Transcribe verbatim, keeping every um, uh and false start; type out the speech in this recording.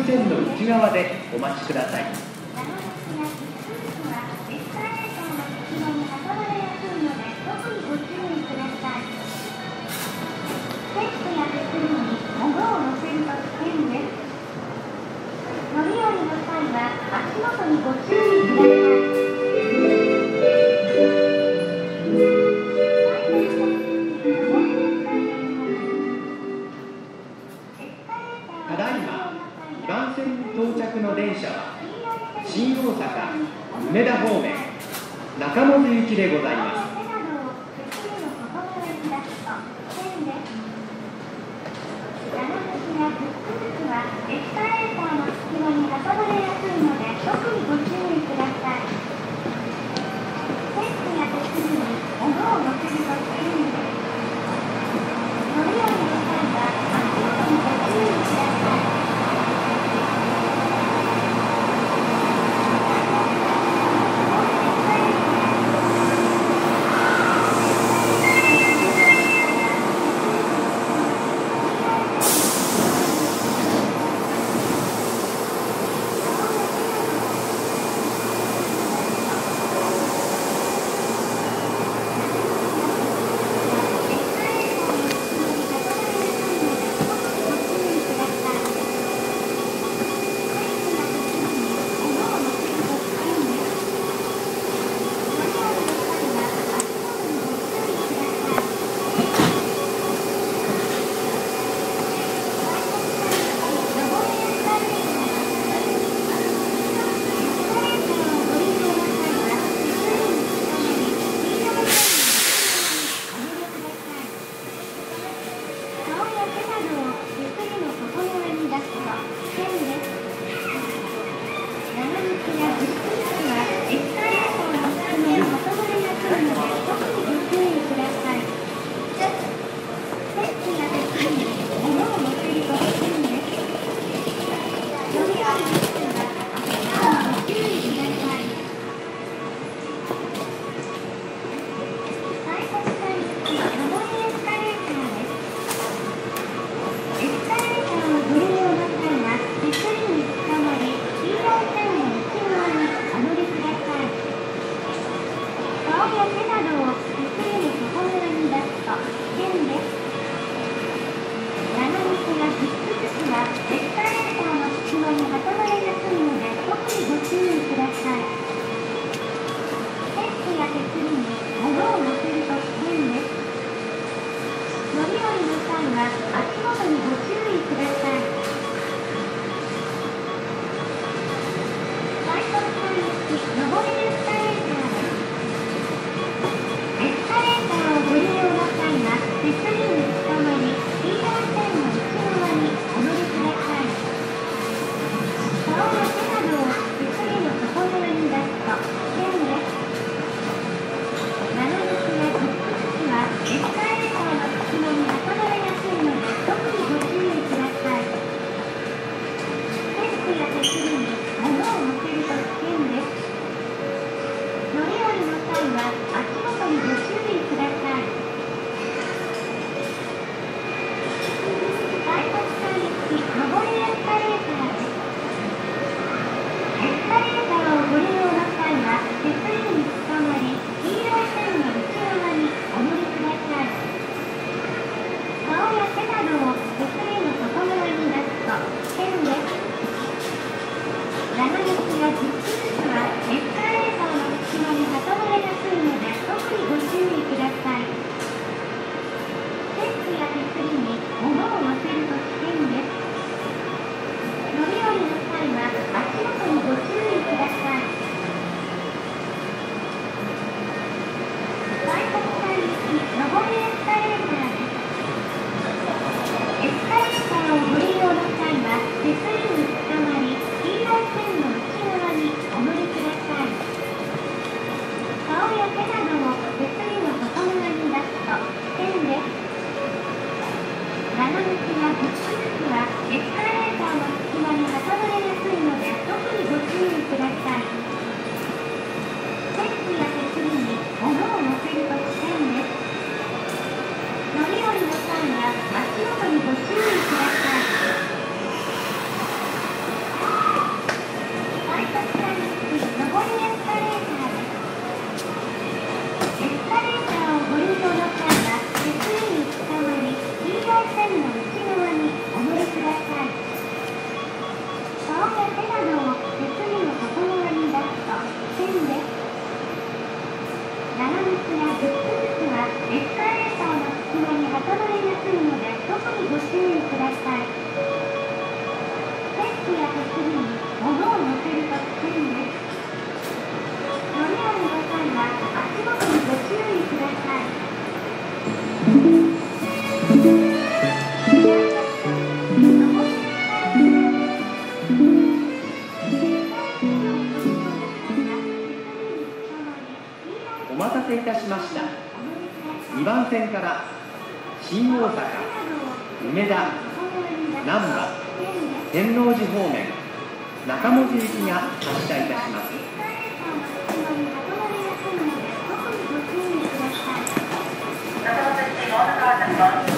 線の内側でお待ちください。ただいまにばん線に到着の電車は新大阪梅田方面中本行きでございます。エスカレーターの隙間に挟まれやすいので特にご注意ください。セットや手すりに物を乗せると危険です。乗り降りの際は足元にご注意ください。 お待たせいたしました。にばん線から新大阪、梅田、難波、天王寺方面、中文字行きが発車いたします。 中本行き大阪発車します。